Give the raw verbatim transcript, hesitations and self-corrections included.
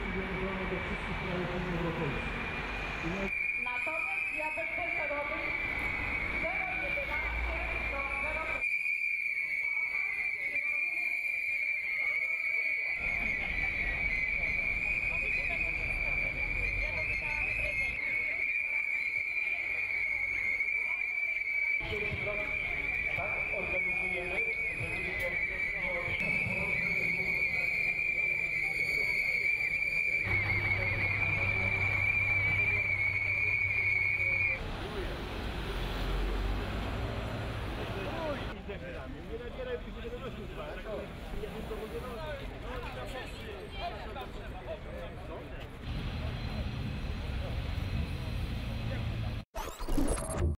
jest uwiadomiona do wszystkich krajów Unii Europejskiej. Natomiast ja bym też